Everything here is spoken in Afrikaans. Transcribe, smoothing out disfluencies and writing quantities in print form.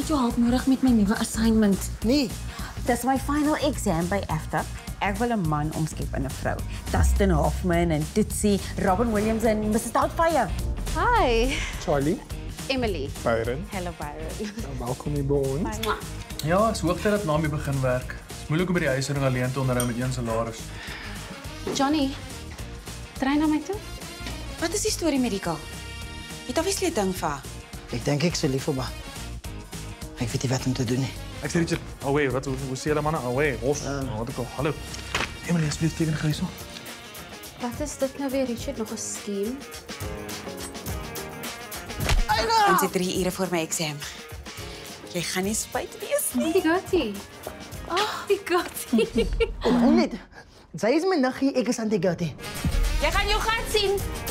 het jou hulp nodig met my nuwe assignment. Nee. Dis my final exam by AFTA. Ek wil 'n man omskep in 'n vrou. Dustin Hoffman en Tootsie, Robin Williams en Mrs. Doubtfire. Hi. Charlie. Emily. Byron. Hello, Byron. Welkom hier by ons. Ja, is hoogtyd dat Nami begin werk. Dit is moeilik om by die huishouding alleen te onderhou met een salaris. Johnny, draai na my toe. Wat is die storie met die girl? Jy het obviously 'n ding vir haar. Ek dink ek sal lief op haar. Ek weet nie wat om te doen nie. Ek sê Richard, away, wat hoe sê julle manne? Away, hos. Wat ek al. Hallo. Emily, asseblief teken gerus so. Wat is dit nou weer, Richard? Nog 'n scheme? Ons het 3 ure voor my exam. Jy gaan nie spyt wees nie. Aunty Gertie. Aunty Gertie. Net. Sy is my niggie, ek is Aunty Gertie. Jy gaan jou gat sien.